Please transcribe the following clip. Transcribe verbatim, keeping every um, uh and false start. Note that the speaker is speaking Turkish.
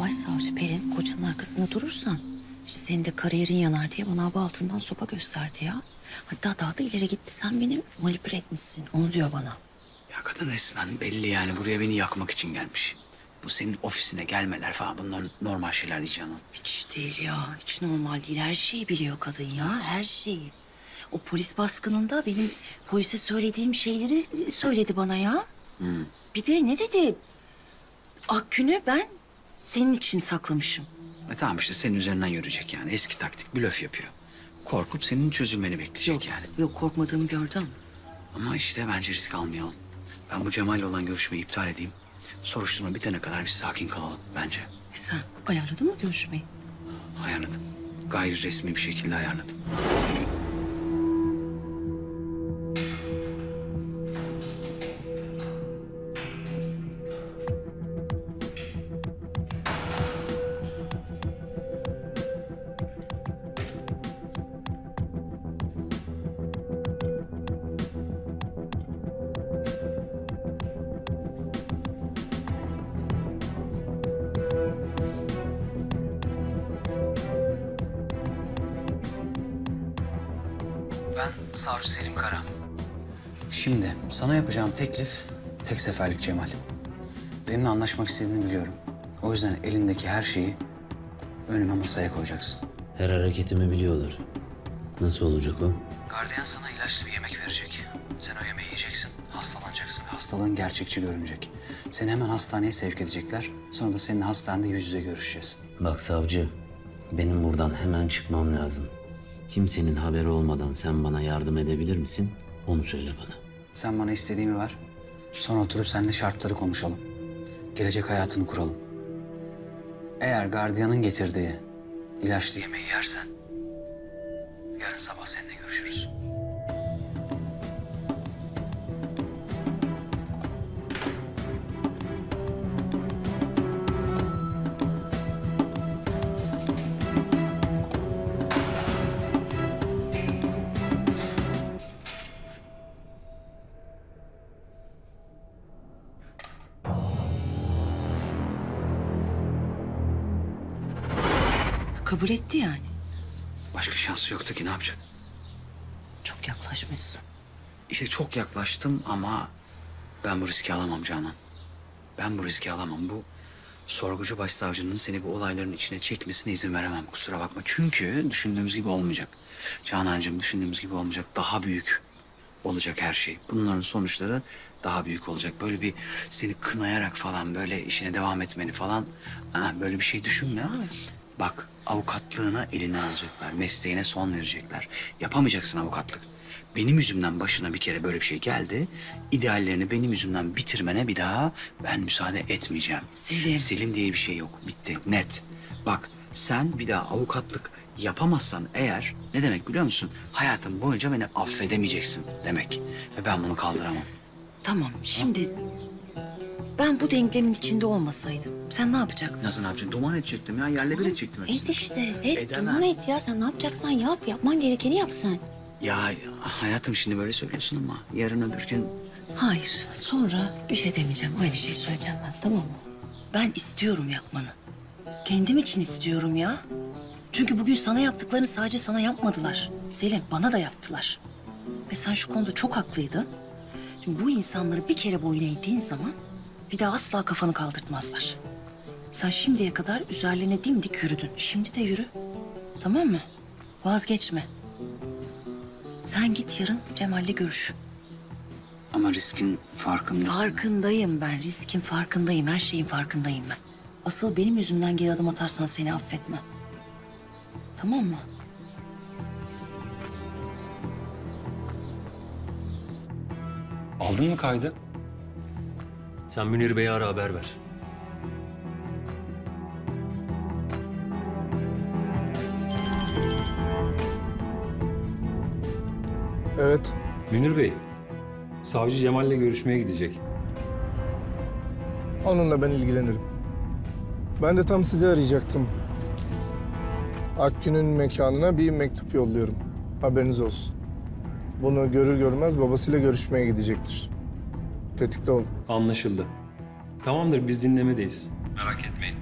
başsavcı Pelin kocanın arkasında durursan işte senin de kariyerin yanar diye bana abi altından sopa gösterdi ya. Hatta daha da ileri gitti. Sen beni manipüle etmişsin. Onu diyor bana. Ya kadın resmen belli yani buraya beni yakmak için gelmiş. Bu senin ofisine gelmeler falan bunlar normal şeyler değil canım. Hiç değil ya. Hiç normal değil. Her şeyi biliyor kadın ya. Her şeyi. O polis baskınında benim polise söylediğim şeyleri söyledi bana ya. Hmm. Bir de ne dedi? Akgün'ü ben senin için saklamışım. E tamam işte senin üzerinden yürüyecek yani. Eski taktik blöf yapıyor. Korkup senin çözülmeni bekleyecek Yok yani. Yok korkmadığımı gördüm. Ama işte bence risk almayalım. Ben bu Cemal'le olan görüşmeyi iptal edeyim. Soruşturma bitene kadar biz sakin kalalım bence. E sen ayarladın mı görüşmeyi? Ayarladım. Gayri resmi bir şekilde ayarladım. Ben Savcı Selim Kara. Şimdi sana yapacağım teklif tek seferlik Cemal. Benimle anlaşmak istediğini biliyorum. O yüzden elindeki her şeyi önüme masaya koyacaksın. Her hareketimi biliyorlar. Nasıl olacak o? Gardiyan sana ilaçlı bir yemek verecek. Sen o yemeği yiyeceksin, hastalanacaksın ve hastalığın gerçekçi görünecek. Seni hemen hastaneye sevk edecekler. Sonra da seninle hastanede yüz yüze görüşeceğiz. Bak savcı, benim buradan hemen çıkmam lazım. Kimsenin haberi olmadan sen bana yardım edebilir misin? Onu söyle bana. Sen bana istediğimi ver. Sonra oturup seninle şartları konuşalım. Gelecek hayatını kuralım. Eğer gardiyanın getirdiği ilaçlı yemeği yersen... yarın sabah seninle görüşürüz. Kabul etti yani. Başka şansı yoktu ki ne yapacak? Çok yaklaşmışsın. İşte çok yaklaştım ama ben bu riski alamam Canan. Ben bu riski alamam. Bu sorgucu başsavcının seni bu olayların içine çekmesine izin veremem. Kusura bakma. Çünkü düşündüğümüz gibi olmayacak. Canancığım düşündüğümüz gibi olmayacak. Daha büyük olacak her şey. Bunların sonuçları daha büyük olacak. Böyle bir seni kınayarak falan böyle işine devam etmeni falan ha, böyle bir şey düşünme. Bak avukatlığına eline alacaklar. Mesleğine son verecekler. Yapamayacaksın avukatlık. Benim yüzümden başına bir kere böyle bir şey geldi. İdeallerini benim yüzümden bitirmene bir daha ben müsaade etmeyeceğim. Selim. Selim diye bir şey yok. Bitti. Net. Bak sen bir daha avukatlık yapamazsan eğer ne demek biliyor musun? Hayatın boyunca beni affedemeyeceksin demek. Ve ben bunu kaldıramam. Tamam şimdi ben bu denklemin içinde olmasaydım sen ne yapacaktın? Nasıl ne yapacaksın? Duman edecektim ya. Yerle bir edecektim hepsini. Et işte. Et. Edemem. Duman et ya. Sen ne yapacaksan yap. Yapman gerekeni yap sen. Ya hayatım şimdi böyle söylüyorsun ama yarın öbür gün... Hayır. Sonra bir şey demeyeceğim. Aynı şeyi söyleyeceğim ben. Tamam mı? Ben istiyorum yapmanı. Kendim için istiyorum ya. Çünkü bugün sana yaptıklarını sadece sana yapmadılar. Selim bana da yaptılar. Ve sen şu konuda çok haklıydın. Şimdi bu insanları bir kere boyun eğdiğin zaman bir daha asla kafanı kaldırtmazlar. Sen şimdiye kadar üzerlerine dimdik yürüdün. Şimdi de yürü. Tamam mı? Vazgeçme. Sen git yarın Cemal'le görüş. Ama riskin farkındasın. Farkındayım ben. Riskin farkındayım. Her şeyin farkındayım ben. Asıl benim yüzümden geri adım atarsan seni affetmem. Tamam mı? Aldın mı kaydı? Sen Münir Bey'e ara haber ver. Evet. Münir Bey, savcı Cemal'le görüşmeye gidecek. Onunla ben ilgilenirim. Ben de tam sizi arayacaktım. Akgün'ün mekanına bir mektup yolluyorum. Haberiniz olsun. Bunu görür görmez babasıyla görüşmeye gidecektir. Tetikte olun. Anlaşıldı. Tamamdır, biz dinlemedeyiz. Merak etmeyin.